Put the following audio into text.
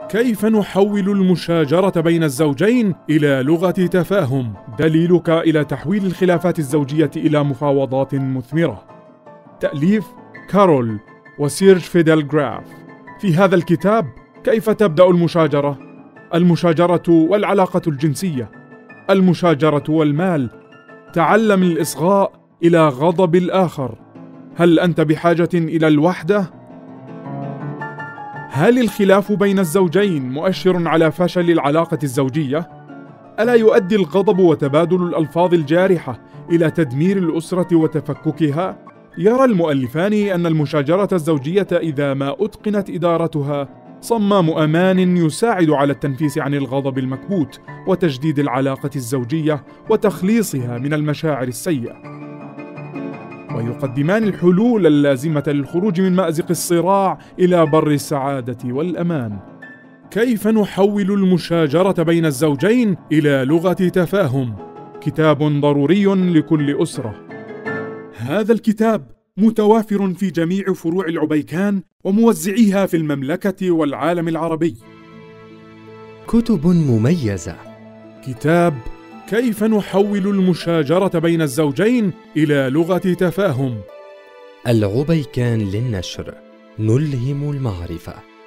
كيف نحول المشاجرة بين الزوجين إلى لغة تفاهم؟ دليلك إلى تحويل الخلافات الزوجية إلى مفاوضات مثمرة. تأليف كارول وسيرج فيدل جراف. في هذا الكتاب كيف تبدأ المشاجرة؟ المشاجرة والعلاقة الجنسية، المشاجرة والمال، تعلم الإصغاء إلى غضب الآخر. هل أنت بحاجة إلى الوحدة؟ هل الخلاف بين الزوجين مؤشر على فشل العلاقة الزوجية؟ ألا يؤدي الغضب وتبادل الألفاظ الجارحة إلى تدمير الأسرة وتفككها؟ يرى المؤلفان أن المشاجرة الزوجية إذا ما أتقنت إدارتها صمام أمان يساعد على التنفيس عن الغضب المكبوت وتجديد العلاقة الزوجية وتخليصها من المشاعر السيئة، ويقدمان الحلول اللازمة للخروج من مأزق الصراع إلى بر السعادة والأمان. كيف نحول المشاجرة بين الزوجين إلى لغة تفاهم؟ كتاب ضروري لكل أسرة. هذا الكتاب متوافر في جميع فروع العبيكان وموزعيها في المملكة والعالم العربي. كتب مميزة. كتاب كيف نحول المشاجرة بين الزوجين إلى لغة تفاهم. العبيكان للنشر، نلهم المعرفة.